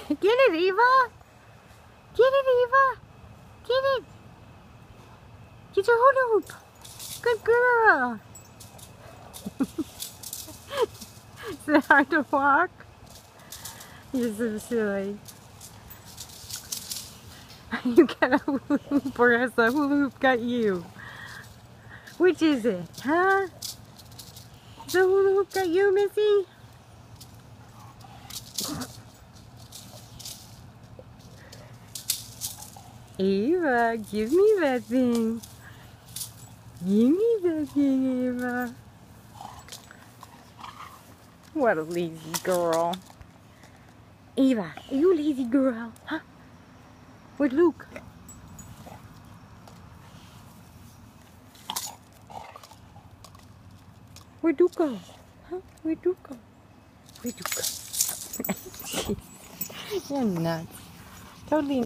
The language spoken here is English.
Get it, Eva! Get it, Eva! Get it! Get your hula hoop! Good girl! Is it hard to walk? You're so silly. You got a hula hoop or has the hula hoop got you? Which is it, huh? The hula hoop got you, Missy? Eva, give me that thing. Give me that thing, Eva. What a lazy girl. Eva, are you a lazy girl? Huh? Where'd Luke? Where'd Luke go? Huh? Where'd Luke go? Where'd Luke go? You're nuts. Totally